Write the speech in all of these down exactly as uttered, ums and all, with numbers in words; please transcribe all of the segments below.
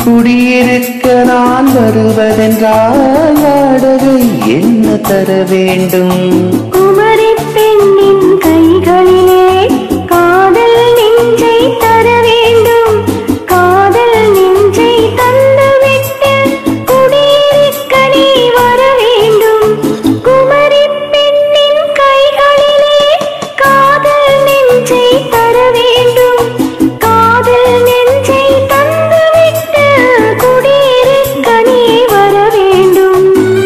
குடியிருக்க நான் வருவதென்றால் வாடகை என்ன தர வேண்டும்? குமரி பெண்ணின் கைகளிலே காதல் நெஞ்சை தர வேண்டும். காதல் நெஞ்சை தந்துவிட்டு குடியிருக்க நீ வர வேண்டும். குமரி பெண்ணின் கைகளிலே காதல் நெஞ்சை தர வேண்டும். காதல் நெஞ்சை தந்துவிட்டு குடியிருக்க நீ வர வேண்டும்.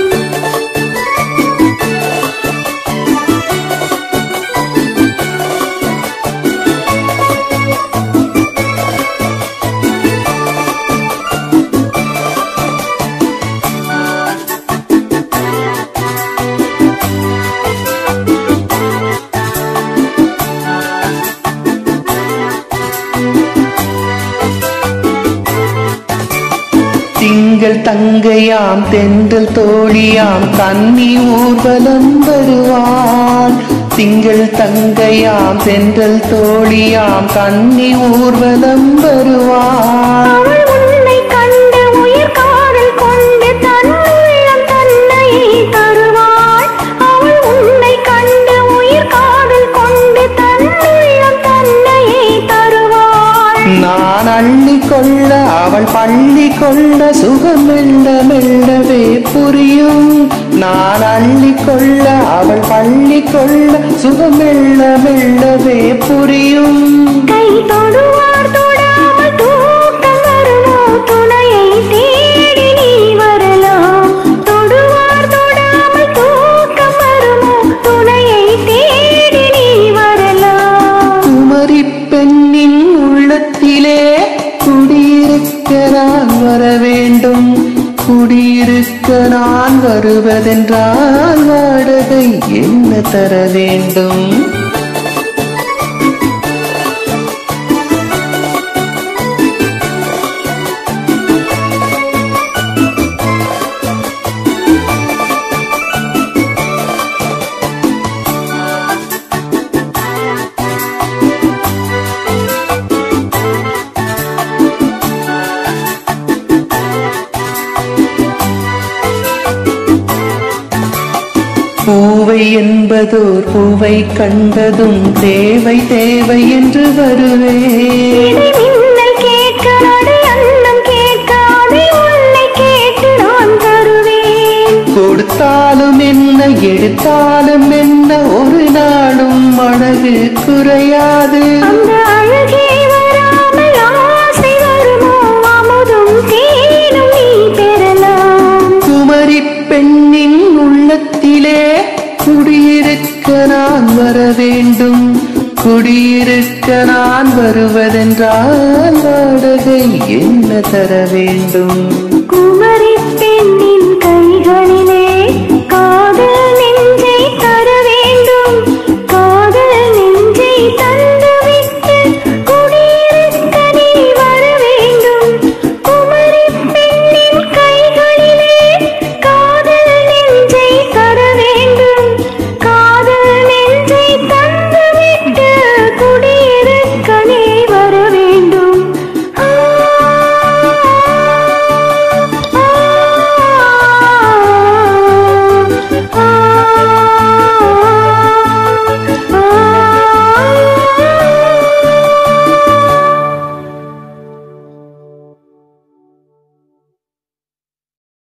திங்கள் தங்கையாம் தென்றல் தோழியாம் கன்னி ஊர்வலம் வருவாள். திங்கள் தங்கையாம் தென்றல் தோழியாம் கன்னி ஊர்வலம் வருவாள். அவள் உன்னை கண்டு உயிர் காதல் கொண்டு தன் உள்ளம் தன்னையே தருவாள். அவள் உன்னை கண்டு உயிர் காதல் கொண்டு தன் உள்ளம் தன்னையே தருவாள். நான் அள்ளி கொள்ள அவள் பள்ளி கொள்ள சுகம் மெல்ல மெல்லவே புரியும். நான் அள்ளி கொள்ள அவள் பள்ளி கொள்ள சுகம் மெல்ல மெல்லவே புரியும். கை தொடுவார் தொடாமல் தூக்கம் வருமோ? துணையை தேடி நீ வரலாம். தொடுவார் தொடாமல் தூக்கம் வருமோ? துணையை தேடி நீ வரலாம். குமரி பெண்ணின் உள்ளத்திலே குடியிருக்க நான் வர வேண்டும். குடியிருக்க நான் வருவதென்றால் வாடகை என்ன தர வேண்டும்? பூவை என்பதோர் பூவை கண்டதும் தேவை தேவை என்று வருவேன். மின்னல் கேட்க அடி அன்னம் கேட்க அதை உன்னை கேட்டு நான் தருவேன். கொடுத்தாலும் என்ன எடுத்தாலும் என்ன ஒரு நாளும் அழகு குறையாது. அந்த அழகே வராமல் ஆசை வருமோ? அமுதும் தேனும் நீ பெறலாம். குமரி பெண்ணின் உள்ளத்திலே குடியிருக்க நான் வர வேண்டும். குடியிருக்க நான் வருவதென்றால் வாடகை என்ன தர வேண்டும்?